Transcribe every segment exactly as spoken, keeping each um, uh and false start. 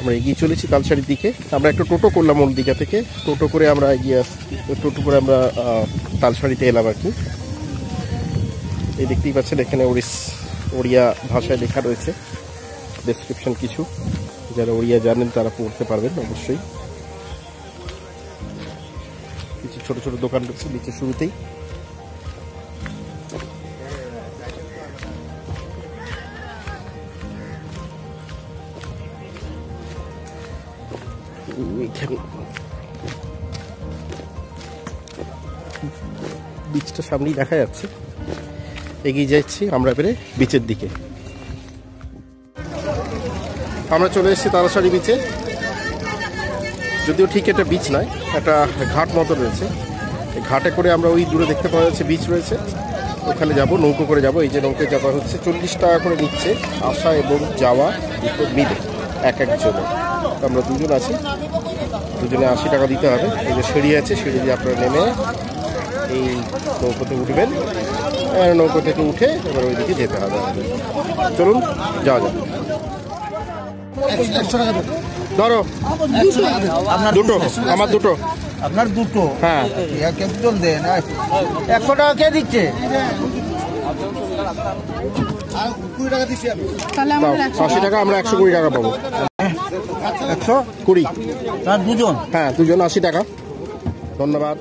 আমরা এগিয়ে চলেছি তালসারির দিকে। আমরা একটা টোটো করলাম ওল দিঘা থেকে, টোটো করে আমরা এগিয়ে আসছি, টোটো করে আমরা তালসারিতে এলাম আর কি। এই দেখতেই পাচ্ছেন এখানে ওড়িশ ওড়িয়া ভাষায় লেখা রয়েছে ডেসক্রিপশন কিছু, যারা ওড়িয়া জানেন তারা পড়তে পারবেন অবশ্যই। কিছু ছোট ছোট দোকান রয়েছে নিচে শুরুতেই। বিচটা সামনেই দেখা যাচ্ছে। এগিয়ে যাচ্ছি আমরা এবারে বিচের দিকে। আমরা চলে এসেছি তালসারি বিচে, যদিও ঠিক এটা বিচ নয়, একটা ঘাট মতো রয়েছে। এই ঘাটে করে আমরা ওই দূরে দেখতে পাওয়া যাচ্ছে বিচ রয়েছে, ওখানে যাব, নৌকো করে যাব। এই যে নৌকোয় যাওয়া হচ্ছে, চল্লিশ টাকা করে নিচ্ছে আসা এবং যাওয়া দুটো মিলে এক একজনে। আমরা দুজন আছি, দুজনে আশি টাকা দিতে হবে। এই যে সিঁড়ি আছে, সিঁড়ি দিয়ে আপনারা নেমে এই নৌকোতে উঠবেন, নৌকো থেকে উঠে এবার ওইদিকে যেতে হবে। চলুন যাওয়া যাবে। ধরো দুটো, আমার দুটো, আপনার দুটো, হ্যাঁ কেমন দেন? একশো টাকা কে দিচ্ছে? আশি টাকা, আমরা একশো কুড়ি টাকা পাবো। একশো কুড়ি তার দুজন, হ্যাঁ দুজন আশি টাকা। ধন্যবাদ।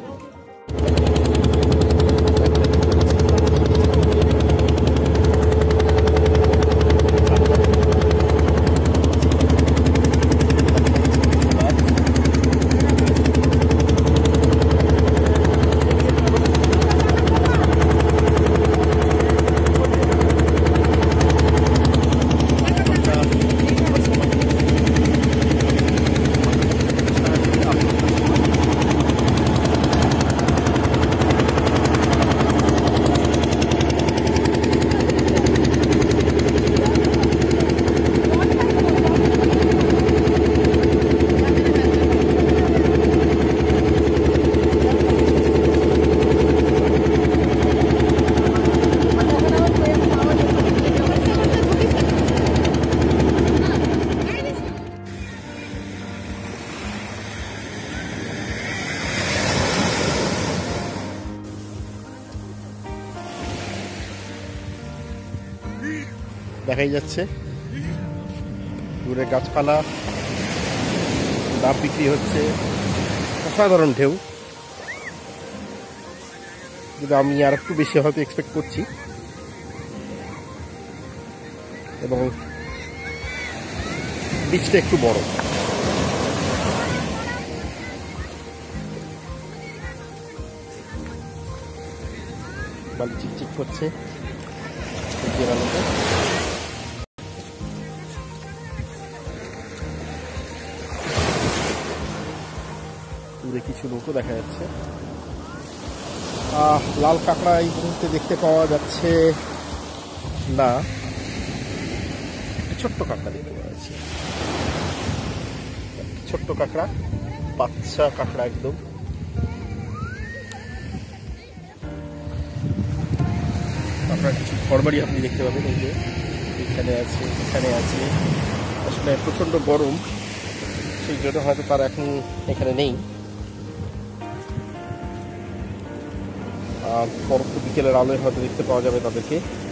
দেখাই যাচ্ছে দূরে গাছপালা, ডাব বিক্রি হচ্ছে, অসাধারণ ঢেউ। কিন্তু আমি আর একটু বেশি হয়তো এক্সপেক্ট করছি, এবং বিচটা একটু বড়। বালি চিকচিক করছে দূরে কিছু নৌকো দেখা যাচ্ছে। লাল কাঁকড়া এই মুহূর্তে দেখতে পাওয়া যাচ্ছে না, ছোট্ট কাঁকড়া দেখতে পাওয়া যাচ্ছে, ছোট্ট কাঁকড়া, বাচ্চা কাঁকড়া একদম। আপনার কিছু ঘরবাড়ি আপনি দেখতে পাবেন, এই যে এখানে আছে, এখানে আছে। আসলে প্রচণ্ড গরম, সেই জন্য হয়তো তারা এখন এখানে নেই। পরন্ত বিকেলের আলোয় হয়তো দেখতে পাওয়া যাবে তাদেরকে।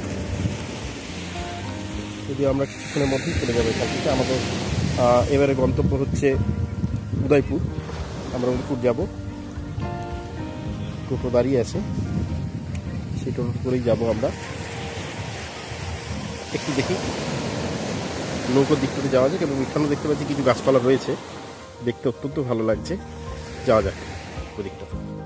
যদি আমরা কিছুক্ষণের মধ্যেই চলে যাবো এখান থেকে। আমাদের এবারে গন্তব্য হচ্ছে উদয়পুর, আমরা উদয়পুর যাব। টোটো দাঁড়িয়ে আছে, সেই টোটো করেই যাবো আমরা। একটু দেখি নৌকোর দিক থেকে যাওয়া যায়, এবং এখানেও দেখতে পাচ্ছি কিছু গাছপালা রয়েছে, দেখতে অত্যন্ত ভালো লাগছে। যাওয়া যাক ওই দিকটা।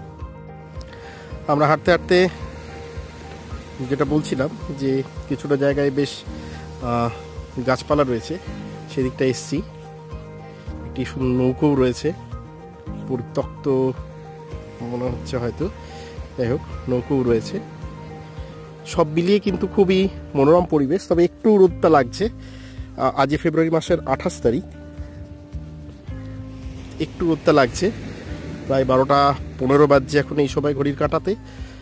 আমরা হাঁটতে হাঁটতে যেটা বলছিলাম যে কিছুটা জায়গায় বেশ গাছপালা রয়েছে, সেদিকটা এসছি। একটি সুন্দর নৌকোও রয়েছে, পরিত্যক্ত মনে হচ্ছে হয়তো, যাই হোক নৌকোও রয়েছে। সব মিলিয়ে কিন্তু খুবই মনোরম পরিবেশ। তবে একটু রোদটা লাগছে, আজ ফেব্রুয়ারি মাসের আঠাশ তারিখ, একটু রোদটা লাগছে। প্রায় বারোটা পনেরো বাজছে এখন এই সময় ঘড়ির কাঁটাতে।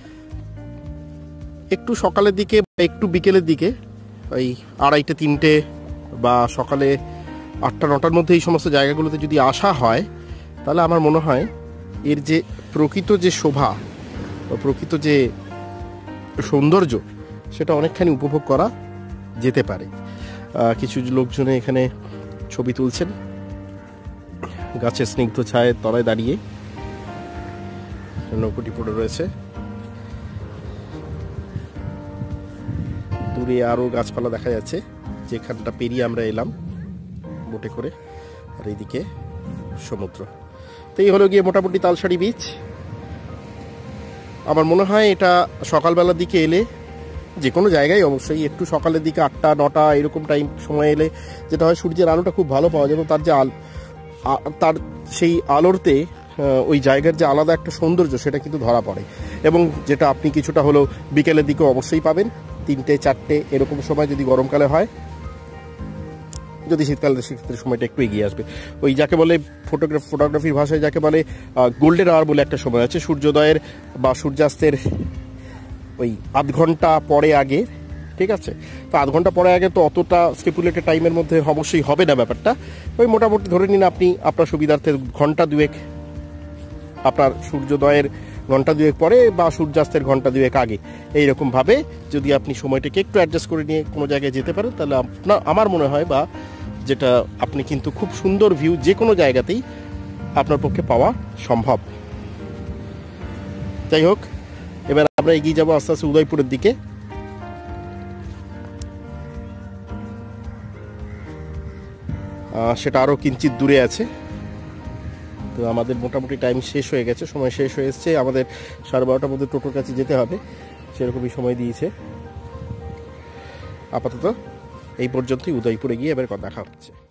একটু সকালের দিকে, একটু বিকেলের দিকে, ওই আড়াইটে তিনটে বা সকালে আটটা নটার মধ্যে এই সমস্ত জায়গাগুলোতে যদি আসা হয় তাহলে আমার মনে হয় এর যে প্রকৃত যে শোভা বা প্রকৃত যে সৌন্দর্য সেটা অনেকখানি উপভোগ করা যেতে পারে। কিছু লোকজনে এখানে ছবি তুলছেন গাছের স্নিগ্ধ ছায়ের তলায় দাঁড়িয়ে, নৌকোটি পড়ে রয়েছে। দূরে আরও গাছপালা দেখা যাচ্ছে, যেখানটা পেরিয়ে আমরা এলাম বোটে করে, আর এইদিকে সমুদ্র। তো এই হলো গিয়ে মোটামুটি তালসারি বিচ। আমার মনে হয় এটা সকালবেলার দিকে এলে, যে কোনো জায়গায় অবশ্যই একটু সকালের দিকে আটটা নটা এরকম টাইম সময় এলে যেটা হয় সূর্যের আলোটা খুব ভালো পাওয়া যায় এবং তার যে আল তার সেই আলোতে ওই জায়গার যে আলাদা একটা সৌন্দর্য সেটা কিন্তু ধরা পড়ে। এবং যেটা আপনি কিছুটা হলেও বিকেলের দিকে অবশ্যই পাবেন, তিনটে চারটে এরকম সময় যদি গরমকালে হয়, যদি শীতকালে সেক্ষেত্রে সময়টা একটু এগিয়ে আসবে। ওই যাকে বলে ফটোগ্রাফ ফটোগ্রাফির ভাষায় যাকে বলে গোল্ডেন আওয়ার বলে একটা সময় আছে, সূর্যোদয়ের বা সূর্যাস্তের ওই আধ ঘন্টা পরে আগে, ঠিক আছে? তো আধ ঘন্টা পরে আগে তো অতটা স্টিপুলেটেড টাইমের মধ্যে অবশ্যই হবে না ব্যাপারটা। ওই মোটামুটি ধরে নিন আপনি আপনার সুবিধার্থে ঘন্টা দুয়েক, আপনার সূর্যোদয়ের ঘন্টা দুয়েক পরে বা সূর্যাস্তের ঘন্টা দুয়েক আগে, এইরকমভাবে যদি আপনি সময়টাকে একটু অ্যাডজাস্ট করে নিয়ে কোনো জায়গায় যেতে পারেন তাহলে আপনার আমার মনে হয় বা যেটা আপনি কিন্তু খুব সুন্দর ভিউ যে কোনো জায়গাতেই আপনার পক্ষে পাওয়া সম্ভব। যাই হোক, এবার আমরা এগিয়ে যাবো আস্তে আস্তে উদয়পুরের দিকে। সেটা আরও কিঞ্চিত দূরে আছে। তো আমাদের মোটামুটি টাইম শেষ হয়ে গেছে, সময় শেষ হয়ে এসছে। আমাদের সাড়ে বারোটার মধ্যে টোটোর কাছে যেতে হবে, সেরকমই সময় দিয়েছে। আপাতত এই পর্যন্তই, উদয়পুরে গিয়ে এবার দেখা হচ্ছে।